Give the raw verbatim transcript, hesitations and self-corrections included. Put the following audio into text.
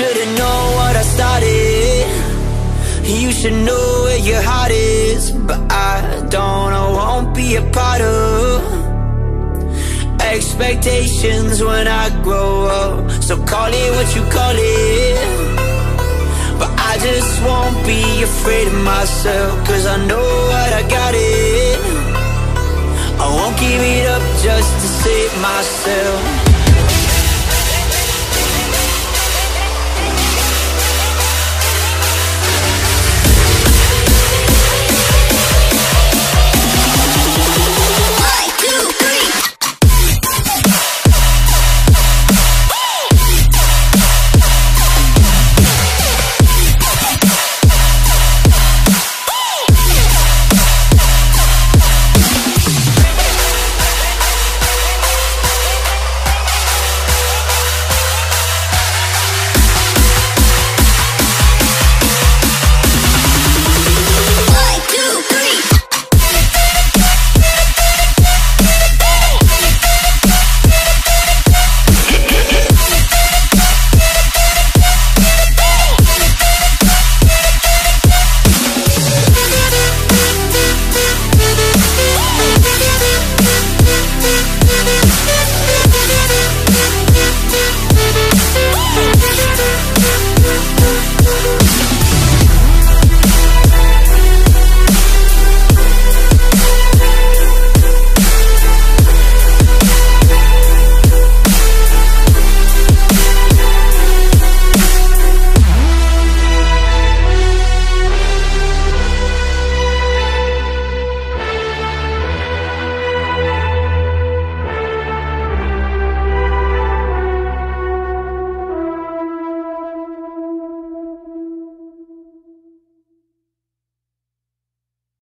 should've known what I started. You should know where your heart is, but I don't, I won't be a part of expectations when I grow up. So call it what you call it, but I just won't be afraid of myself, cause I know what I got it. I won't give it up just to save myself.